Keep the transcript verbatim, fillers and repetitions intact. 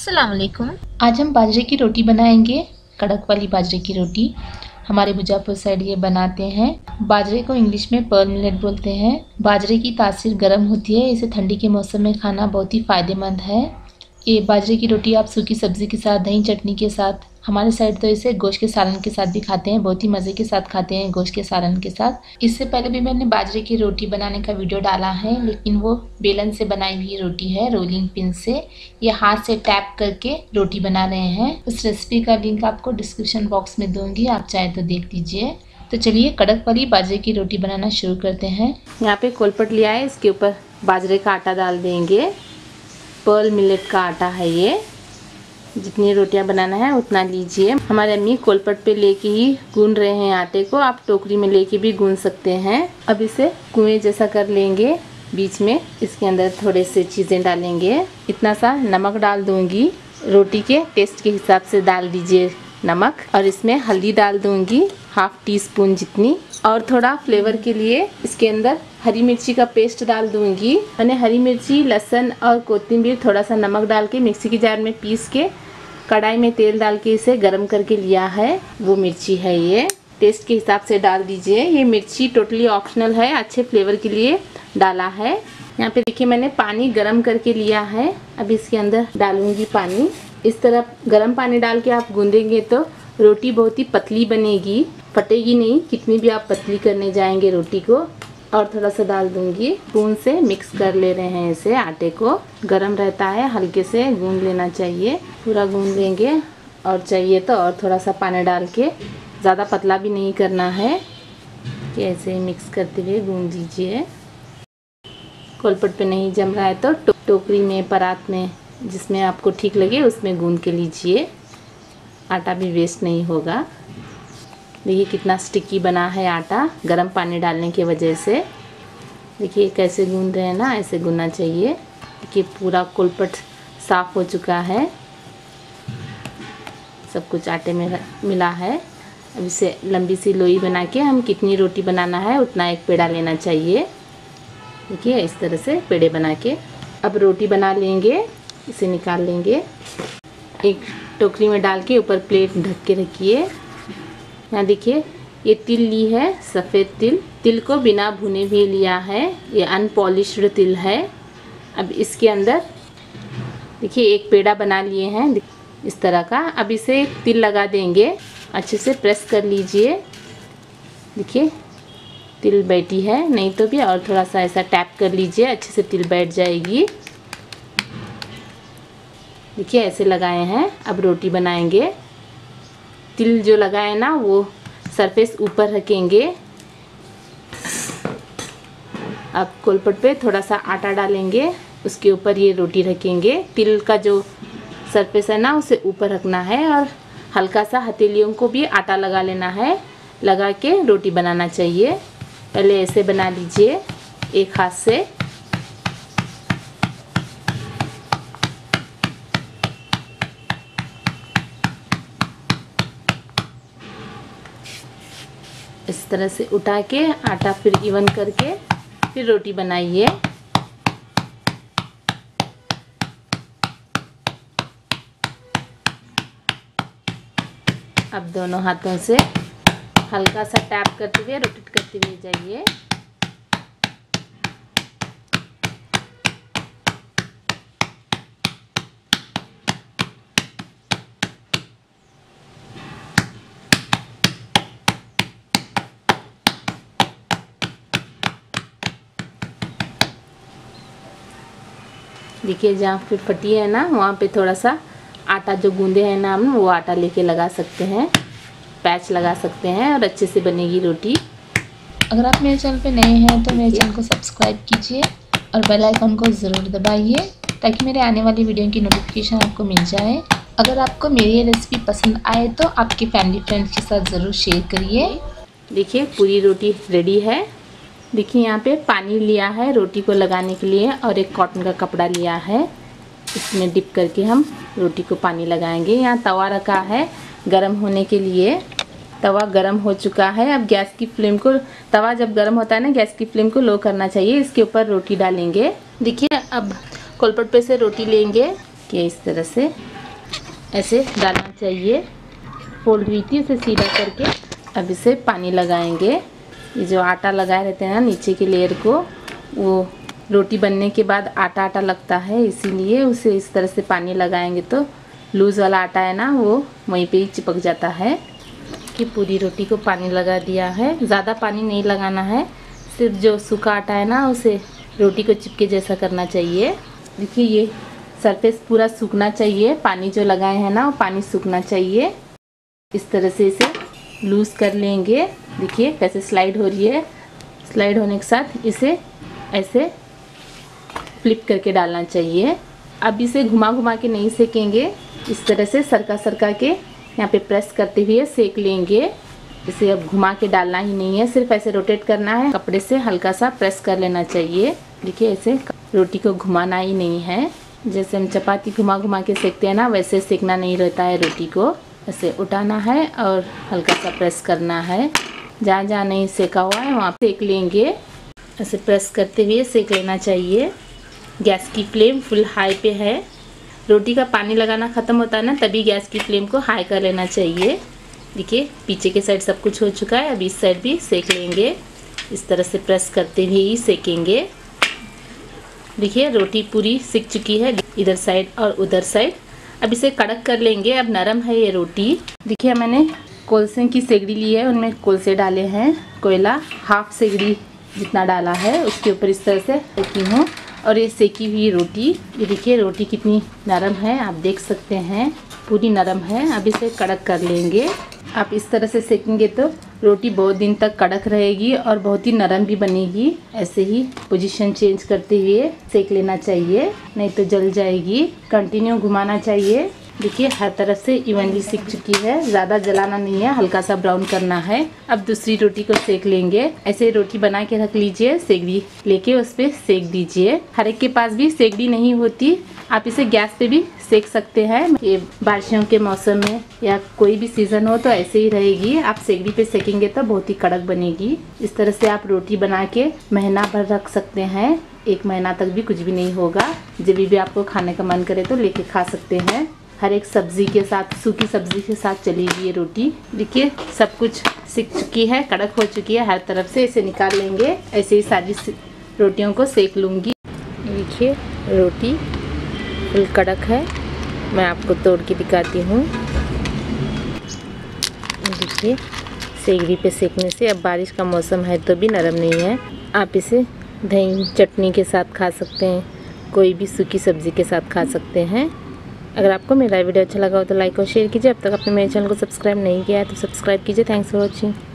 अस्सलाम वालेकुम। आज हम बाजरे की रोटी बनाएंगे, कड़क वाली बाजरे की रोटी। हमारे मुजफ्फर साइड ये बनाते हैं। बाजरे को इंग्लिश में पर्ल मिलेट बोलते हैं। बाजरे की तासीर गर्म होती है, इसे ठंडी के मौसम में खाना बहुत ही फ़ायदेमंद है। ये बाजरे की रोटी आप सूखी सब्ज़ी के साथ, दही चटनी के साथ, हमारे साइड तो इसे गोश्त के सालन के साथ भी खाते हैं। बहुत ही मज़े के साथ खाते हैं गोश्त के सालन के साथ। इससे पहले भी मैंने बाजरे की रोटी बनाने का वीडियो डाला है, लेकिन वो बेलन से बनाई हुई रोटी है, रोलिंग पिन से। ये हाथ से टैप करके रोटी बना रहे हैं। उस रेसिपी का लिंक आपको डिस्क्रिप्शन बॉक्स में दूंगी, आप चाहे तो देख लीजिए। तो चलिए कड़क वाली बाजरे की रोटी बनाना शुरू करते हैं। यहाँ पे कोलपट लिया है, इसके ऊपर बाजरे का आटा डाल देंगे। पर्ल मिलेट का आटा है ये। जितनी रोटियां बनाना है उतना लीजिए। हमारे अम्मी कोलपट पे लेके ही गूंद रहे हैं आटे को, आप टोकरी में लेके भी गूंद सकते हैं। अब इसे कुएं जैसा कर लेंगे। बीच में इसके अंदर थोड़े से चीज़ें डालेंगे। इतना सा नमक डाल दूंगी, रोटी के टेस्ट के हिसाब से डाल दीजिए नमक। और इसमें हल्दी डाल दूंगी हाफ टी स्पून जितनी। और थोड़ा फ्लेवर के लिए इसके अंदर हरी मिर्ची का पेस्ट डाल दूंगी। मैंने हरी मिर्ची, लहसुन और कोथिंबीर थोड़ा सा नमक डाल के मिक्सी की जार में पीस के कढ़ाई में तेल डाल के इसे गरम करके लिया है, वो मिर्ची है ये। टेस्ट के हिसाब से डाल दीजिए। ये मिर्ची टोटली ऑप्शनल है, अच्छे फ्लेवर के लिए डाला है। यहाँ पे देखिए मैंने पानी गरम करके लिया है। अब इसके अंदर डालूंगी पानी। इस तरह गरम पानी डाल के आप गूंदेंगे तो रोटी बहुत ही पतली बनेगी, फटेगी नहीं, कितनी भी आप पतली करने जाएंगे रोटी को। और थोड़ा सा डाल दूंगी, स्पून से मिक्स कर ले रहे हैं इसे। आटे को गरम रहता है, हल्के से गूंद लेना चाहिए। पूरा गूंद लेंगे और चाहिए तो और थोड़ा सा पानी डाल के, ज़्यादा पतला भी नहीं करना है। ऐसे मिक्स करते हुए गूंद लीजिए। कोलपट पे नहीं जम रहा है तो टो, टोकरी में, परात में, जिसमें आपको ठीक लगे उसमें गूंद के लीजिए। आटा भी वेस्ट नहीं होगा। देखिए कितना स्टिकी बना है आटा गर्म पानी डालने की वजह से। देखिए कैसे गूंद रहे हैं ना, ऐसे गूंदना चाहिए। देखिए पूरा कोलपट साफ़ हो चुका है, सब कुछ आटे में मिला है। अब इसे लंबी सी लोई बना के हम कितनी रोटी बनाना है उतना एक पेड़ा लेना चाहिए। देखिए इस तरह से पेड़े बना के अब रोटी बना लेंगे। इसे निकाल लेंगे, एक टोकरी में डाल के ऊपर प्लेट ढक के रखिए। यहाँ देखिए ये तिल ली है, सफ़ेद तिल। तिल को बिना भुने भी लिया है, ये अनपॉलिश्ड तिल है। अब इसके अंदर देखिए एक पेड़ा बना लिए हैं इस तरह का। अब इसे तिल लगा देंगे, अच्छे से प्रेस कर लीजिए। देखिए तिल बैठी है, नहीं तो भी और थोड़ा सा ऐसा टैप कर लीजिए, अच्छे से तिल बैठ जाएगी। देखिए ऐसे लगाए हैं। अब रोटी बनाएंगे। तिल जो लगाए ना वो सरफेस ऊपर रखेंगे। अब कोलपट पे थोड़ा सा आटा डालेंगे, उसके ऊपर ये रोटी रखेंगे। तिल का जो सरफेस है ना उसे ऊपर रखना है और हल्का सा हथेलियों को भी आटा लगा लेना है। लगा के रोटी बनाना चाहिए। पहले ऐसे बना लीजिए एक हाथ से। इस तरह से उठा के आटा फिर इवन करके फिर रोटी बनाइए। अब दोनों हाथों से हल्का सा टैप करते हुए रोटेट करते हुए जाइए। देखिए जहाँ फिर फटी है ना वहाँ पे थोड़ा सा आटा जो गूंदे हैं ना हम, वो आटा लेके लगा सकते हैं, पैच लगा सकते हैं और अच्छे से बनेगी रोटी। अगर आप मेरे चैनल पे नए हैं तो मेरे चैनल को सब्सक्राइब कीजिए और बेल आइकन को ज़रूर दबाइए ताकि मेरे आने वाली वीडियो की नोटिफिकेशन आपको मिल जाए। अगर आपको मेरी ये रेसिपी पसंद आए तो आपके फैमिली फ्रेंड्स के साथ ज़रूर शेयर करिए। देखिए पूरी रोटी रेडी है। देखिए यहाँ पे पानी लिया है रोटी को लगाने के लिए और एक कॉटन का कपड़ा लिया है। इसमें डिप करके हम रोटी को पानी लगाएंगे। यहाँ तवा रखा है गरम होने के लिए। तवा गरम हो चुका है। अब गैस की फ्लेम को, तवा जब गरम होता है ना गैस की फ्लेम को लो करना चाहिए। इसके ऊपर रोटी डालेंगे। देखिए अब कोलपट पे से रोटी लेंगे, कि इस तरह से ऐसे डालना चाहिए। फोल्ड हुई थी उसे सीधा करके अब इसे पानी लगाएंगे। ये जो आटा लगाए रहते हैं ना नीचे के लेयर को, वो रोटी बनने के बाद आटा आटा लगता है, इसीलिए उसे इस तरह से पानी लगाएंगे तो लूज़ वाला आटा है ना वो वहीं पे ही चिपक जाता है। कि पूरी रोटी को पानी लगा दिया है, ज़्यादा पानी नहीं लगाना है, सिर्फ जो सूखा आटा है ना उसे रोटी को चिपके जैसा करना चाहिए। देखिए ये सरफेस पूरा सूखना चाहिए, पानी जो लगाए हैं ना वो पानी सूखना चाहिए। इस तरह से इसे लूज़ कर लेंगे। देखिए कैसे स्लाइड हो रही है। स्लाइड होने के साथ इसे ऐसे फ्लिप करके डालना चाहिए। अब इसे घुमा घुमा के नहीं सेकेंगे, इस तरह से सरका सरका के यहाँ पे प्रेस करते हुए सेक लेंगे। इसे अब घुमा के डालना ही नहीं है, सिर्फ ऐसे रोटेट करना है, कपड़े से हल्का सा प्रेस कर लेना चाहिए। देखिए ऐसे रोटी को घुमाना ही नहीं है, जैसे हम चपाती घुमा घुमा के सेकते हैं ना वैसे सेकना नहीं रहता है। रोटी को ऐसे उठाना है और हल्का सा प्रेस करना है। जहाँ जहाँ नहीं सेका हुआ है वहाँ सेक लेंगे। ऐसे प्रेस करते हुए सेक लेना चाहिए। गैस की फ्लेम फुल हाई पे है। रोटी का पानी लगाना ख़त्म होता है ना तभी गैस की फ्लेम को हाई कर लेना चाहिए। देखिए पीछे के साइड सब कुछ हो चुका है, अब इस साइड भी सेक लेंगे। इस तरह से प्रेस करते हुए ही सेकेंगे। देखिए रोटी पूरी सिक चुकी है इधर साइड और उधर साइड। अब इसे कड़क कर लेंगे। अब नरम है ये रोटी। देखिए मैंने कोलसे की सेगड़ी ली है, उनमें कोलसे डाले हैं। कोयला हाफ सेगड़ी जितना डाला है उसके ऊपर इस तरह से रखी हूँ और ये सेकी हुई रोटी। ये देखिए रोटी कितनी नरम है, आप देख सकते हैं पूरी नरम है। अब इसे कड़क कर लेंगे। आप इस तरह से सेकेंगे तो रोटी बहुत दिन तक कड़क रहेगी और बहुत ही नरम भी बनेगी। ऐसे ही पोजीशन चेंज करते हुए सेक लेना चाहिए, नहीं तो जल जाएगी। कंटिन्यू घुमाना चाहिए। देखिए हर तरफ से इवनली सिक चुकी है, ज़्यादा जलाना नहीं है, हल्का सा ब्राउन करना है। अब दूसरी रोटी को सेक लेंगे। ऐसे रोटी बना के रख लीजिए, सेगड़ी लेके उस पर सेक दीजिए। हर एक के पास भी सेगड़ी नहीं होती, आप इसे गैस पे भी सेक सकते हैं। ये बारिशों के मौसम में या कोई भी सीज़न हो तो ऐसे ही रहेगी। आप सेगड़ी पे सेकेंगे तो बहुत ही कड़क बनेगी। इस तरह से आप रोटी बना के महीना भर रख सकते हैं, एक महीना तक भी कुछ भी नहीं होगा। जब भी आपको खाने का मन करे तो लेके खा सकते हैं। हर एक सब्ज़ी के साथ, सूखी सब्ज़ी के साथ चलेगी ये रोटी। देखिए सब कुछ सिक चुकी है, कड़क हो चुकी है हर तरफ से। इसे निकाल लेंगे। ऐसे ही सारी रोटियों को सेक लूँगी। देखिए रोटी फुल कड़क है, मैं आपको तोड़ के दिखाती हूँ। देखिए सेगड़ी पे सेकने से, अब बारिश का मौसम है तो भी नरम नहीं है। आप इसे दही चटनी के साथ खा सकते हैं, कोई भी सूखी सब्ज़ी के साथ खा सकते हैं। अगर आपको मेरा वीडियो अच्छा लगा हो तो लाइक और शेयर कीजिए। अब तक आपने मेरे चैनल को सब्सक्राइब नहीं किया है तो सब्सक्राइब कीजिए। Thanks for watching.